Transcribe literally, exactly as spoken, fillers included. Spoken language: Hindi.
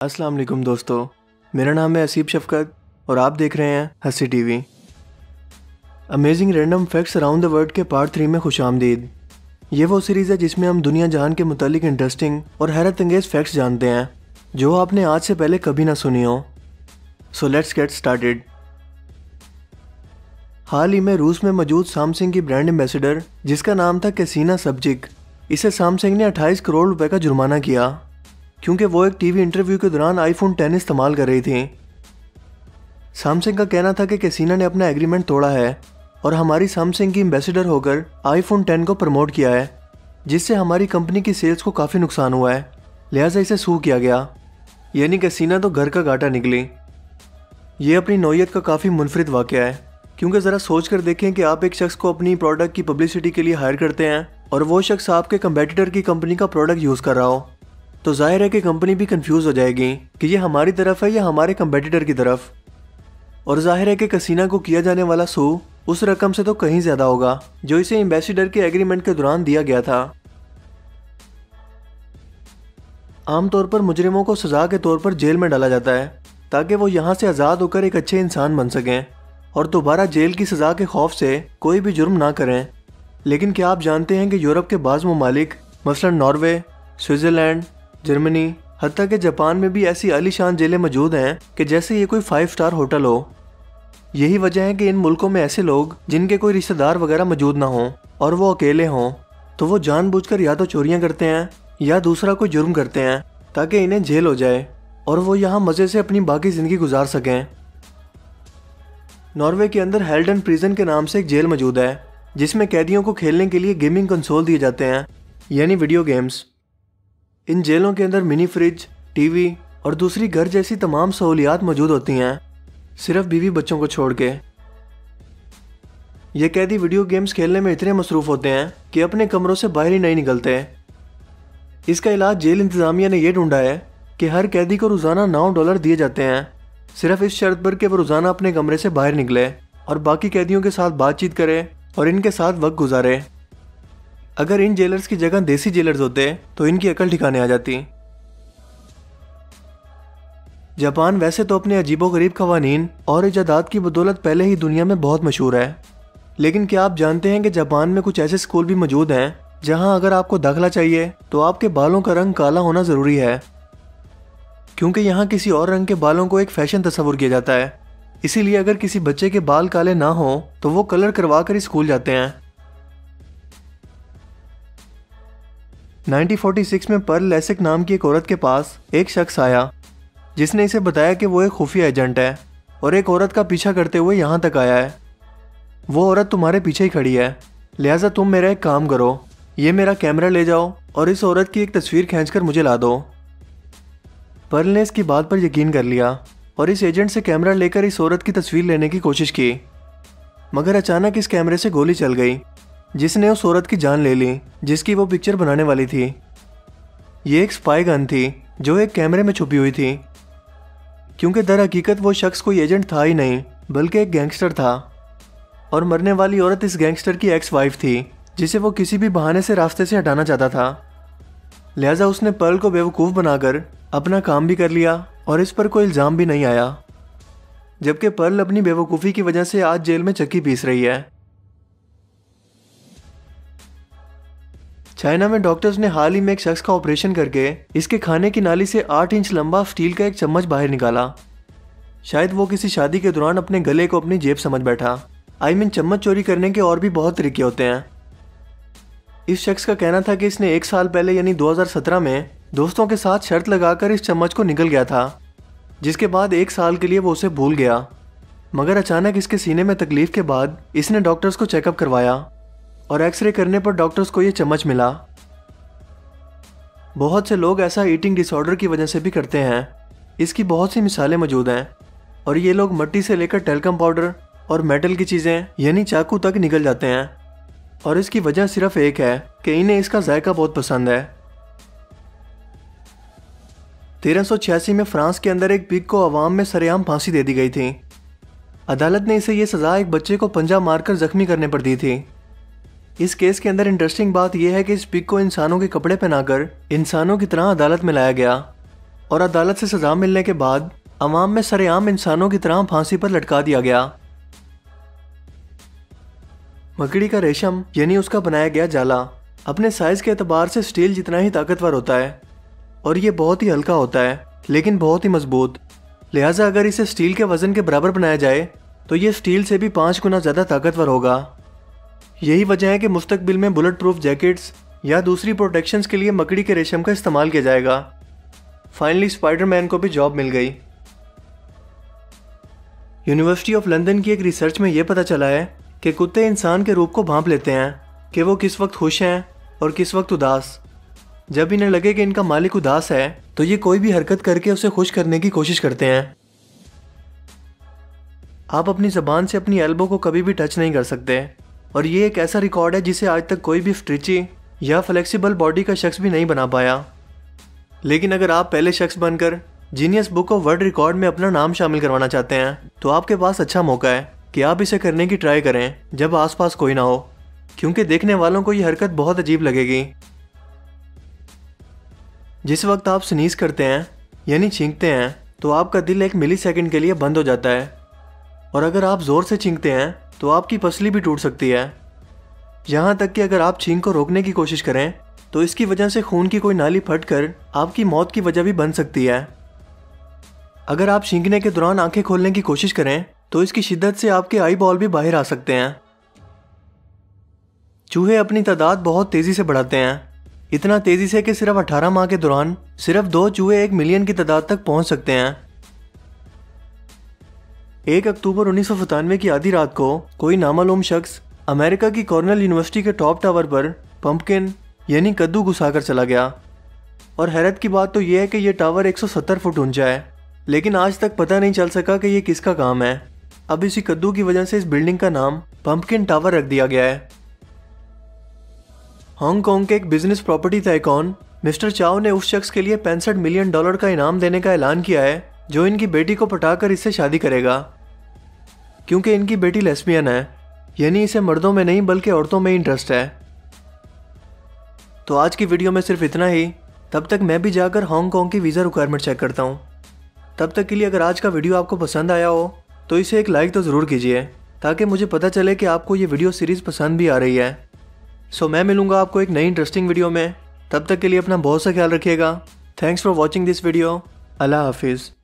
अस्सलाम वालेकुम दोस्तों, मेरा नाम है असीब शफकत और आप देख रहे हैं Hansi TV. Amazing random facts around the world के पार्ट थ्री में खुशामदीद। ये वो सीरीज़ है जिसमें हम दुनिया जहान के मुतालिक इंटरेस्टिंग और हैरत अंगेज फैक्ट्स जानते हैं जो आपने आज से पहले कभी ना सुनी हो। So let's get started. हाल ही में रूस में मौजूद सैमसंग की ब्रांड एम्बेसडर जिसका नाम था कैसिना सबजिक, इसे सैमसंग ने अट्ठाईस करोड़ रुपए का जुर्माना किया क्योंकि वो एक टीवी इंटरव्यू के दौरान आईफोन टेन इस्तेमाल कर रही थी। सैमसंग का कहना था कि कैसिना ने अपना एग्रीमेंट तोड़ा है और हमारी सैमसंग की एम्बेसडर होकर आईफोन टेन को प्रमोट किया है, जिससे हमारी कंपनी की सेल्स को काफ़ी नुकसान हुआ है, लिहाजा इसे सू किया गया। यानी कैसिना तो घर का घाटा निकली। ये अपनी नौयत का काफ़ी मुनफरिद वाक़या है, क्योंकि ज़रा सोच कर देखें कि आप एक शख्स को अपनी प्रोडक्ट की पब्लिसिटी के लिए हायर करते हैं और वो शख्स आपके कंपेटिटर की कंपनी का प्रोडक्ट यूज़ कर रहा हो, तो जाहिर है कि कंपनी भी कंफ्यूज हो जाएगी कि ये हमारी तरफ है या हमारे कंपेटिटर की तरफ। और जाहिर है कि कैसिना को किया जाने वाला सू उस रकम से तो कहीं ज़्यादा होगा जो इसे एम्बेसडर के एग्रीमेंट के दौरान दिया गया था। आमतौर पर मुजरिमों को सज़ा के तौर पर जेल में डाला जाता है ताकि वो यहाँ से आज़ाद होकर एक अच्छे इंसान बन सकें और दोबारा जेल की सज़ा के खौफ से कोई भी जुर्म ना करें। लेकिन क्या आप जानते हैं कि यूरोप के बाज़ ममालिक मसलन नॉर्वे, स्विट्ज़रलैंड, जर्मनी, हत्ता के जापान में भी ऐसी आलीशान जेलें मौजूद हैं कि जैसे ये कोई फाइव स्टार होटल हो। यही वजह है कि इन मुल्कों में ऐसे लोग जिनके कोई रिश्तेदार वगैरह मौजूद ना हों और वो अकेले हों, तो वो जानबूझकर या तो चोरियां करते हैं या दूसरा कोई जुर्म करते हैं ताकि इन्हें जेल हो जाए और वो यहाँ मज़े से अपनी बाकी ज़िंदगी गुजार सकें। नॉर्वे के अंदर हेल्डन प्रिजन के नाम से एक जेल मौजूद है जिसमें कैदियों को खेलने के लिए गेमिंग कंसोल दिए जाते हैं, यानी वीडियो गेम्स। इन जेलों के अंदर मिनी फ्रिज, टीवी और दूसरी घर जैसी तमाम सहूलियात मौजूद होती हैं, सिर्फ बीवी बच्चों को छोड़ के। ये कैदी वीडियो गेम्स खेलने में इतने मसरूफ़ होते हैं कि अपने कमरों से बाहर ही नहीं निकलते। इसका इलाज जेल इंतज़ामिया ने यह ढूंढा है कि हर कैदी को रोज़ाना नौ डॉलर दिए जाते हैं, सिर्फ इस शर्त पर कि वो रोज़ाना अपने कमरे से बाहर निकले और बाकी कैदियों के साथ बातचीत करे और इनके साथ वक्त गुजारे। अगर इन जेलर्स की जगह देसी जेलर्स होते तो इनकी अकल ठिकाने आ जाती। जापान वैसे तो अपने अजीबोगरीब कवानीन और इजादात की बदौलत पहले ही दुनिया में बहुत मशहूर है, लेकिन क्या आप जानते हैं कि जापान में कुछ ऐसे स्कूल भी मौजूद हैं जहां अगर आपको दाखिला चाहिए तो आपके बालों का रंग काला होना ज़रूरी है, क्योंकि यहाँ किसी और रंग के बालों को एक फैशन तस्वुर किया जाता है। इसीलिए अगर किसी बच्चे के बाल काले ना हो तो वो कलर करवा कर ही स्कूल जाते हैं। उन्नीस सौ छियालीस में पर्ल लेसिक नाम की एक औरत के पास एक शख्स आया जिसने इसे बताया कि वो एक खुफिया एजेंट है और एक औरत का पीछा करते हुए यहाँ तक आया है। वो औरत तुम्हारे पीछे ही खड़ी है, लिहाजा तुम मेरा एक काम करो, ये मेरा कैमरा ले जाओ और इस औरत की एक तस्वीर खींचकर मुझे ला दो। पर्ल ने इसकी बात पर यकीन कर लिया और इस एजेंट से कैमरा लेकर इस औरत की तस्वीर लेने की कोशिश की, मगर अचानक इस कैमरे से गोली चल गई जिसने उस औरत की जान ले ली जिसकी वो पिक्चर बनाने वाली थी। ये एक स्पाई गन थी जो एक कैमरे में छुपी हुई थी, क्योंकि दर हकीकत वो शख्स कोई एजेंट था ही नहीं बल्कि एक गैंगस्टर था और मरने वाली औरत इस गैंगस्टर की एक्स वाइफ थी जिसे वो किसी भी बहाने से रास्ते से हटाना चाहता था। लिहाजा उसने पर्ल को बेवकूफ़ बनाकर अपना काम भी कर लिया और इस पर कोई इल्ज़ाम भी नहीं आया, जबकि पर्ल अपनी बेवकूफ़ी की वजह से आज जेल में चक्की पीस रही है। चाइना में डॉक्टर्स ने हाल ही में एक शख्स का ऑपरेशन करके इसके खाने की नाली से आठ इंच लंबा स्टील का एक चम्मच बाहर निकाला। शायद वो किसी शादी के दौरान अपने गले को अपनी जेब समझ बैठा। आई मीन चम्मच चोरी करने के और भी बहुत तरीके होते हैं। इस शख्स का कहना था कि इसने एक साल पहले यानी दो हज़ार सत्रह में दोस्तों के साथ शर्त लगाकर इस चम्मच को निकल गया था, जिसके बाद एक साल के लिए वो उसे भूल गया। मगर अचानक इसके सीने में तकलीफ के बाद इसने डॉक्टर्स को चेकअप करवाया और एक्सरे करने पर डॉक्टर्स को ये चम्मच मिला। बहुत से लोग ऐसा ईटिंग डिसऑर्डर की वजह से भी करते हैं। इसकी बहुत सी मिसालें मौजूद हैं और ये लोग मिट्टी से लेकर टेल्कम पाउडर और मेटल की चीज़ें यानी चाकू तक निकल जाते हैं, और इसकी वजह सिर्फ एक है कि इन्हें इसका जायका बहुत पसंद है। तेरह सौ छियासी में फ्रांस के अंदर एक पिग को अवाम में सरेआम फांसी दे दी गई थी। अदालत ने इसे ये सज़ा एक बच्चे को पंजा मारकर जख्मी करने पर दी थी। इस केस के अंदर इंटरेस्टिंग बात यह है कि इस पिग को इंसानों के कपड़े पहनाकर इंसानों की तरह अदालत में लाया गया और अदालत से सजा मिलने के बाद अवाम में सरेआम इंसानों की तरह फांसी पर लटका दिया गया। मकड़ी का रेशम यानी उसका बनाया गया जाला अपने साइज के एतबार से स्टील जितना ही ताकतवर होता है और ये बहुत ही हल्का होता है लेकिन बहुत ही मजबूत। लिहाजा अगर इसे स्टील के वजन के बराबर बनाया जाए तो ये स्टील से भी पाँच गुना ज़्यादा ताकतवर होगा। यही वजह है कि मुस्तकबिल में बुलेट प्रूफ जैकेट्स या दूसरी प्रोटेक्शंस के लिए मकड़ी के रेशम का इस्तेमाल किया जाएगा। फाइनली स्पाइडरमैन को भी जॉब मिल गई। यूनिवर्सिटी ऑफ लंदन की एक रिसर्च में यह पता चला है कि कुत्ते इंसान के रूप को भांप लेते हैं कि वो किस वक्त खुश हैं और किस वक्त उदास। जब इन्हें लगे कि इनका मालिक उदास है तो ये कोई भी हरकत करके उसे खुश करने की कोशिश करते हैं। आप अपनी ज़बान से अपनी एल्बो को कभी भी टच नहीं कर सकते और ये एक ऐसा रिकॉर्ड है जिसे आज तक कोई भी स्ट्रिची या फ्लेक्सिबल बॉडी का शख्स भी नहीं बना पाया। लेकिन अगर आप पहले शख्स बनकर Guinness book of world record में अपना नाम शामिल करवाना चाहते हैं तो आपके पास अच्छा मौका है कि आप इसे करने की ट्राई करें जब आसपास कोई ना हो, क्योंकि देखने वालों को ये हरकत बहुत अजीब लगेगी। जिस वक्त आप स्नीज करते हैं यानी छींकते हैं तो आपका दिल एक मिली सेकेंड के लिए बंद हो जाता है और अगर आप ज़ोर से छींकते हैं तो आपकी पसली भी टूट सकती है। यहाँ तक कि अगर आप छींक को रोकने की कोशिश करें तो इसकी वजह से खून की कोई नाली फटकर आपकी मौत की वजह भी बन सकती है। अगर आप छींकने के दौरान आंखें खोलने की कोशिश करें तो इसकी शिद्दत से आपके आई बॉल भी बाहर आ सकते हैं। चूहे अपनी तादाद बहुत तेज़ी से बढ़ाते हैं, इतना तेज़ी से कि सिर्फ अठारह माह के दौरान सिर्फ दो चूहे एक मिलियन की तादाद तक पहुंच सकते हैं। एक अक्टूबर उन्नीस सौ सतानवे की आधी रात को कोई नामालूम शख्स अमेरिका की कॉर्नेल यूनिवर्सिटी के टॉप टावर पर पंपकिन यानी कद्दू घुसाकर चला गया। और हैरत की बात तो यह है कि यह टावर एक सौ सत्तर फुट ऊंचा है, लेकिन आज तक पता नहीं चल सका कि यह किसका काम है। अब इसी कद्दू की वजह से इस बिल्डिंग का नाम पंपकिन टावर रख दिया गया है। हांगकांग के एक बिजनेस प्रॉपर्टी टाइकॉन मिस्टर चाओ ने उस शख्स के लिए पैंसठ मिलियन डॉलर का इनाम देने का ऐलान किया है जो इनकी बेटी को पटाकर इससे शादी करेगा, क्योंकि इनकी बेटी लेस्बियन है, यानी इसे मर्दों में नहीं बल्कि औरतों में इंटरेस्ट है। तो आज की वीडियो में सिर्फ इतना ही। तब तक मैं भी जाकर हांगकांग की वीज़ा रिक्वायरमेंट चेक करता हूँ। तब तक के लिए अगर आज का वीडियो आपको पसंद आया हो तो इसे एक लाइक तो ज़रूर कीजिए ताकि मुझे पता चले कि आपको ये वीडियो सीरीज़ पसंद भी आ रही है। सो मैं मिलूँगा आपको एक नई इंटरेस्टिंग वीडियो में। तब तक के लिए अपना बहुत सा ख्याल रखिएगा। Thanks for watching this video. अल्लाह हाफिज़।